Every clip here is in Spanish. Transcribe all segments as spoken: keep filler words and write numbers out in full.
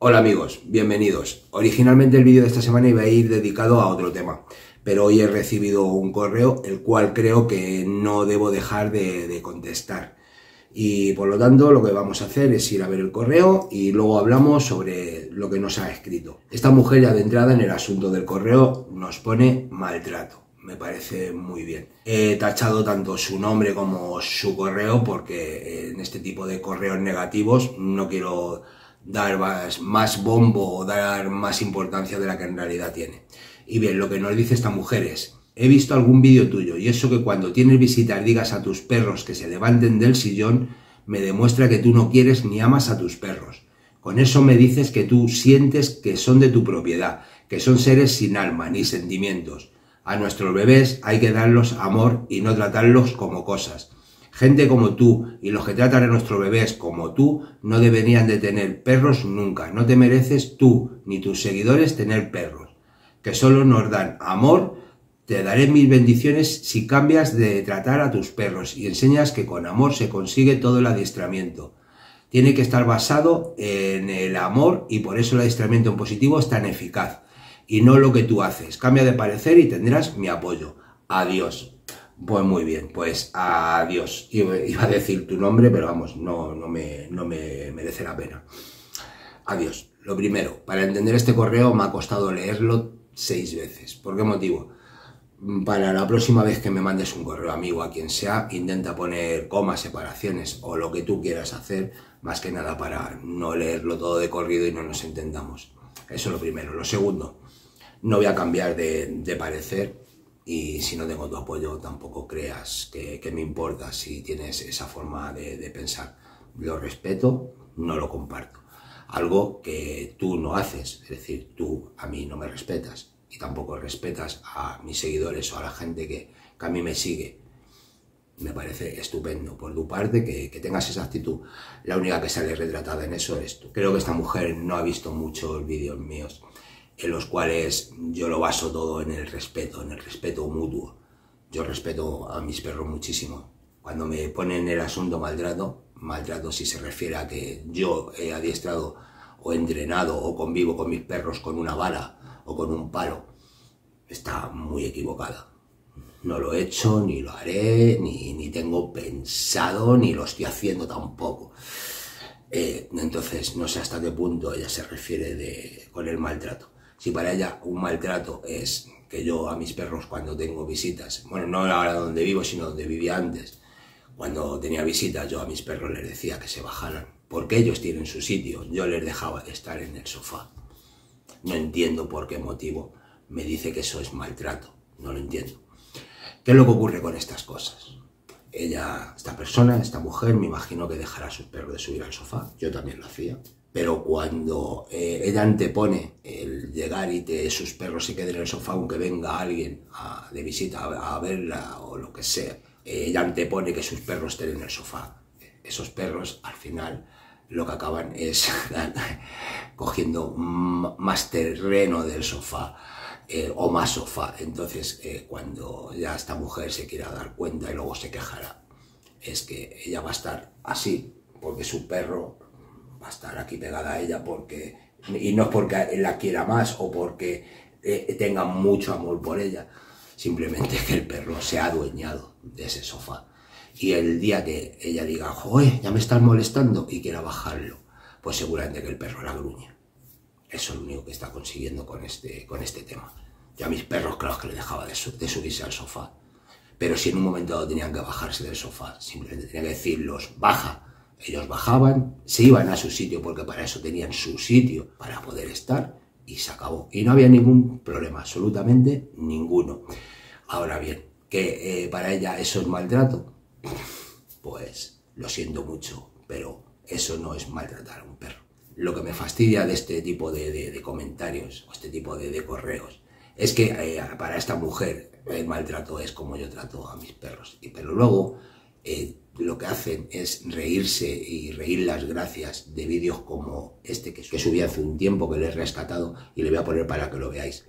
Hola amigos, bienvenidos. Originalmente el vídeo de esta semana iba a ir dedicado a otro tema, pero hoy he recibido un correo el cual creo que no debo dejar de, de contestar. Y por lo tanto lo que vamos a hacer es ir a ver el correo y luego hablamos sobre lo que nos ha escrito. Esta mujer ya de entrada en el asunto del correo nos pone maltrato. Me parece muy bien. He tachado tanto su nombre como su correo porque en este tipo de correos negativos no quiero dar más, más bombo o dar más importancia de la que en realidad tiene. Y bien, lo que nos dice esta mujer es: he visto algún vídeo tuyo y eso que cuando tienes visitas digas a tus perros que se levanten del sillón me demuestra que tú no quieres ni amas a tus perros. Con eso me dices que tú sientes que son de tu propiedad, que son seres sin alma ni sentimientos. A nuestros bebés hay que darlos amor y no tratarlos como cosas. Gente como tú y los que tratan a nuestros bebés como tú no deberían de tener perros nunca. No te mereces tú ni tus seguidores tener perros, que solo nos dan amor. Te daré mis bendiciones si cambias de tratar a tus perros y enseñas que con amor se consigue todo el adiestramiento. Tiene que estar basado en el amor y por eso el adiestramiento en positivo es tan eficaz. Y no lo que tú haces. Cambia de parecer y tendrás mi apoyo. Adiós. Pues muy bien, pues adiós. Iba a decir tu nombre, pero vamos, no, no, me, no me merece la pena. Adiós. Lo primero, para entender este correo me ha costado leerlo seis veces. ¿Por qué motivo? Para la próxima vez que me mandes un correo, amigo, a quien sea, intenta poner comas, separaciones o lo que tú quieras hacer, más que nada para no leerlo todo de corrido y no nos entendamos. Eso es lo primero. Lo segundo, no voy a cambiar de, de parecer y si no tengo tu apoyo tampoco creas que, que me importa si tienes esa forma de, de pensar. Lo respeto, no lo comparto. Algo que tú no haces, es decir, tú a mí no me respetas y tampoco respetas a mis seguidores o a la gente que, que a mí me sigue. Me parece estupendo por tu parte que, que tengas esa actitud. La única que sale retratada en eso eres tú. Creo que esta mujer no ha visto muchos vídeos míos en los cuales yo lo baso todo en el respeto, en el respeto mutuo. Yo respeto a mis perros muchísimo. Cuando me ponen el asunto maltrato, maltrato si se refiere a que yo he adiestrado o entrenado o convivo con mis perros con una vara o con un palo, está muy equivocada. No lo he hecho, ni lo haré, ni, ni tengo pensado, ni lo estoy haciendo tampoco. Eh, entonces, no sé hasta qué punto ella se refiere de, con el maltrato. Si para ella un maltrato es que yo a mis perros cuando tengo visitas, bueno, no ahora donde vivo, sino donde vivía antes, cuando tenía visitas yo a mis perros les decía que se bajaran, porque ellos tienen su sitio, yo les dejaba de estar en el sofá. No entiendo por qué motivo me dice que eso es maltrato, no lo entiendo. ¿Qué es lo que ocurre con estas cosas? Ella, esta persona, esta mujer, me imagino que dejará a sus perros de subir al sofá, yo también lo hacía, pero cuando eh, ella antepone el llegar y que sus perros se queden en el sofá aunque venga alguien a, de visita a, a verla o lo que sea, eh, ella antepone que sus perros estén en el sofá. Esos perros al final lo que acaban es cogiendo más terreno del sofá. Eh, o más sofá. Entonces eh, cuando ya esta mujer se quiera dar cuenta y luego se quejará, es que ella va a estar así porque su perro va a estar aquí pegada a ella, porque y no es porque la quiera más o porque eh, tenga mucho amor por ella, simplemente que el perro se ha adueñado de ese sofá y el día que ella diga joder, ya me estás molestando y quiera bajarlo, pues seguramente que el perro la gruñe. Eso es lo único que está consiguiendo con este, con este tema. Yo a mis perros, claro que les dejaba de, su, de subirse al sofá. Pero si en un momento dado tenían que bajarse del sofá, simplemente tenía que decirlos, baja. Ellos bajaban, se iban a su sitio porque para eso tenían su sitio para poder estar y se acabó. Y no había ningún problema, absolutamente ninguno. Ahora bien, que eh, para ella eso es maltrato, pues lo siento mucho, pero eso no es maltratar a un perro. Lo que me fastidia de este tipo de, de, de comentarios o este tipo de, de correos es que eh, para esta mujer el maltrato es como yo trato a mis perros. Y, pero luego eh, lo que hacen es reírse y reír las gracias de vídeos como este que, que subí hace un tiempo, que le he rescatado y le voy a poner para que lo veáis.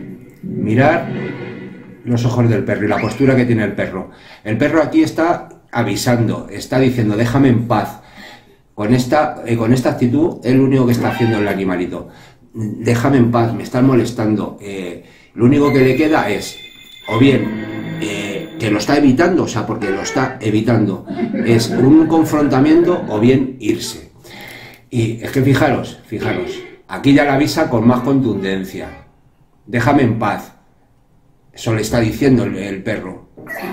Mirar los ojos del perro y la postura que tiene el perro. El perro aquí está avisando, está diciendo déjame en paz. Con esta, eh, con esta actitud es lo único que está haciendo el animalito. Déjame en paz, me están molestando. Eh, lo único que le queda es, o bien, eh, que lo está evitando, o sea, porque lo está evitando, es un confrontamiento o bien irse. Y es que fijaros, fijaros, aquí ya la avisa con más contundencia. Déjame en paz. Eso le está diciendo el, el perro.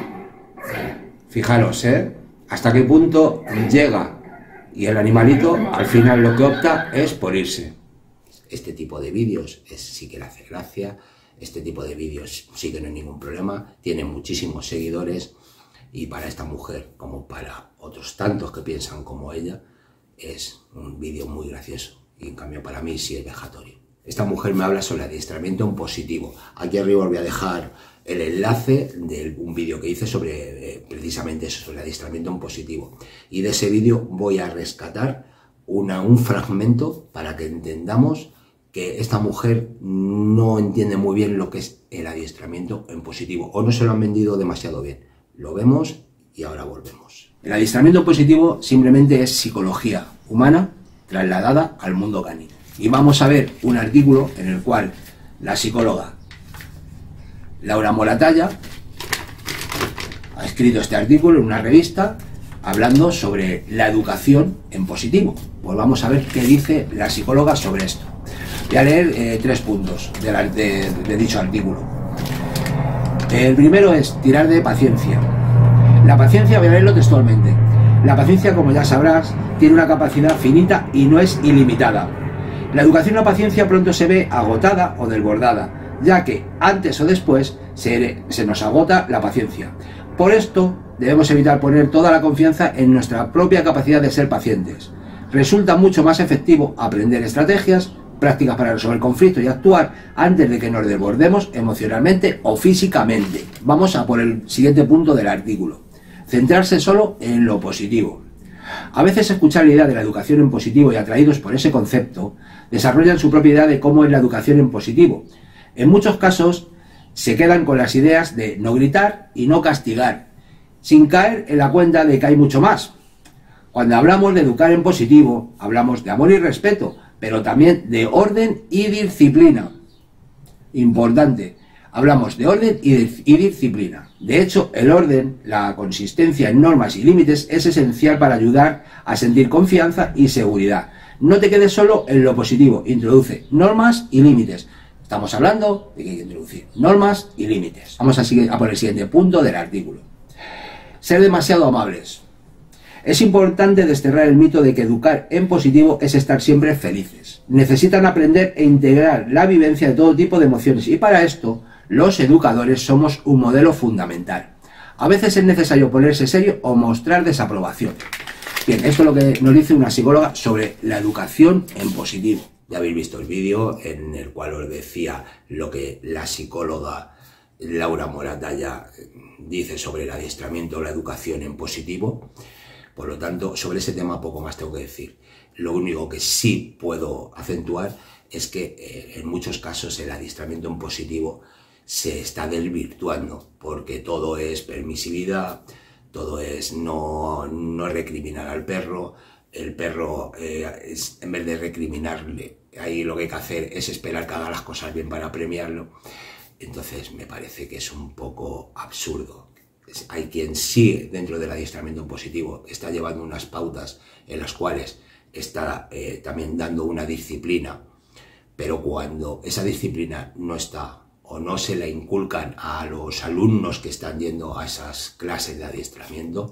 Fijaros, ¿eh? Hasta qué punto llega. Y el animalito, al final, lo que opta es por irse. Este tipo de vídeos es, sí que le hace gracia. Este tipo de vídeos sí que no hay ningún problema. Tiene muchísimos seguidores. Y para esta mujer, como para otros tantos que piensan como ella, es un vídeo muy gracioso. Y en cambio para mí sí es vejatorio. Esta mujer me habla sobre adiestramiento en positivo. Aquí arriba os voy a dejar el enlace de un vídeo que hice sobre eh, precisamente eso, sobre adiestramiento en positivo. Y de ese vídeo voy a rescatar una, un fragmento para que entendamos que esta mujer no entiende muy bien lo que es el adiestramiento en positivo, o no se lo han vendido demasiado bien. Lo vemos y ahora volvemos. El adiestramiento positivo simplemente es psicología humana trasladada al mundo canino. Y vamos a ver un artículo en el cual la psicóloga Laura Moratalla ha escrito este artículo en una revista hablando sobre la educación en positivo. Pues vamos a ver qué dice la psicóloga sobre esto. Voy a leer eh, tres puntos de, la, de, de dicho artículo. El primero es tirar de paciencia. La paciencia, voy a leerlo textualmente. La paciencia, como ya sabrás, tiene una capacidad finita y no es ilimitada. La educación en la paciencia pronto se ve agotada o desbordada, ya que antes o después se, se nos agota la paciencia. Por esto debemos evitar poner toda la confianza en nuestra propia capacidad de ser pacientes. Resulta mucho más efectivo aprender estrategias, prácticas para resolver conflictos y actuar antes de que nos desbordemos emocionalmente o físicamente. Vamos a por el siguiente punto del artículo. Centrarse solo en lo positivo. A veces escuchar la idea de la educación en positivo y atraídos por ese concepto, desarrollan su propia idea de cómo es la educación en positivo. En muchos casos se quedan con las ideas de no gritar y no castigar, sin caer en la cuenta de que hay mucho más. Cuando hablamos de educar en positivo, hablamos de amor y respeto, pero también de orden y disciplina. Importante, hablamos de orden y, de, y disciplina. De hecho, el orden, la consistencia en normas y límites es esencial para ayudar a sentir confianza y seguridad. No te quedes solo en lo positivo, introduce normas y límites. Estamos hablando de que hay que introducir normas y límites. Vamos a, seguir, a por el siguiente punto del artículo. Ser demasiado amables. Es importante desterrar el mito de que educar en positivo es estar siempre felices. Necesitan aprender e integrar la vivencia de todo tipo de emociones y para esto los educadores somos un modelo fundamental. A veces es necesario ponerse serio o mostrar desaprobación. Bien, esto es lo que nos dice una psicóloga sobre la educación en positivo. Ya habéis visto el vídeo en el cual os decía lo que la psicóloga Laura Moratalla dice sobre el adiestramiento o la educación en positivo. Por lo tanto, sobre ese tema poco más tengo que decir. Lo único que sí puedo acentuar es que eh, en muchos casos el adiestramiento en positivo se está desvirtuando, porque todo es permisividad, todo es no, no recriminar al perro. El perro, eh, es, en vez de recriminarle, ahí lo que hay que hacer es esperar que haga las cosas bien para premiarlo. Entonces me parece que es un poco absurdo. Hay quien sí, dentro del adiestramiento en positivo, está llevando unas pautas en las cuales está eh, también dando una disciplina, pero cuando esa disciplina no está o no se la inculcan a los alumnos que están yendo a esas clases de adiestramiento,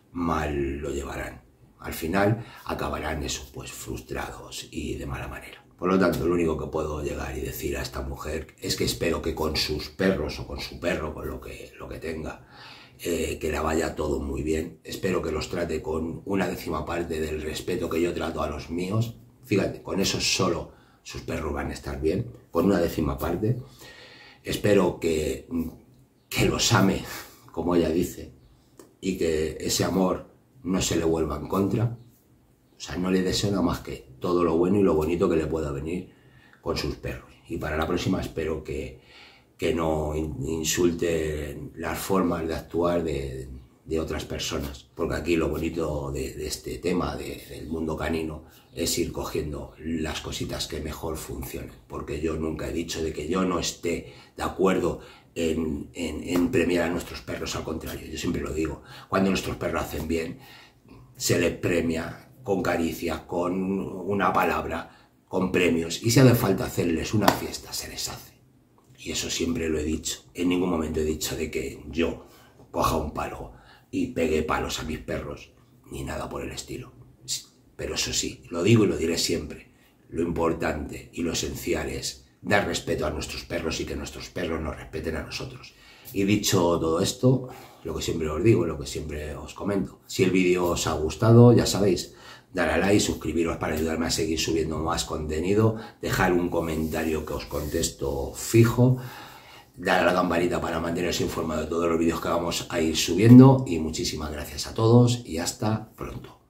mal lo llevarán. Al final acabarán eso, pues frustrados y de mala manera. Por lo tanto, lo único que puedo llegar y decir a esta mujer es que espero que con sus perros o con su perro, con lo que, lo que tenga, eh, que la vaya todo muy bien. Espero que los trate con una décima parte del respeto que yo trato a los míos. Fíjate, con eso solo sus perros van a estar bien, con una décima parte. Espero que, que los ame, como ella dice, y que ese amor no se le vuelva en contra. O sea, no le deseo nada más que todo lo bueno y lo bonito que le pueda venir con sus perros. Y para la próxima espero que, que no insulte las formas de actuar de, de otras personas, porque aquí lo bonito de, de este tema de, del mundo canino es ir cogiendo las cositas que mejor funcionen, porque yo nunca he dicho de que yo no esté de acuerdo en, en, en premiar a nuestros perros, al contrario, yo siempre lo digo, cuando nuestros perros hacen bien, se les premia con caricias, con una palabra, con premios, y si hace falta hacerles una fiesta, se les hace. Y eso siempre lo he dicho, en ningún momento he dicho de que yo coja un palo y pegue palos a mis perros, ni nada por el estilo. Pero eso sí, lo digo y lo diré siempre, lo importante y lo esencial es dar respeto a nuestros perros y que nuestros perros nos respeten a nosotros. Y dicho todo esto, lo que siempre os digo, lo que siempre os comento, si el vídeo os ha gustado, ya sabéis, dar a like, suscribiros para ayudarme a seguir subiendo más contenido, dejar un comentario que os contesto fijo, dar a la campanita para manteneros informados de todos los vídeos que vamos a ir subiendo y muchísimas gracias a todos y hasta pronto.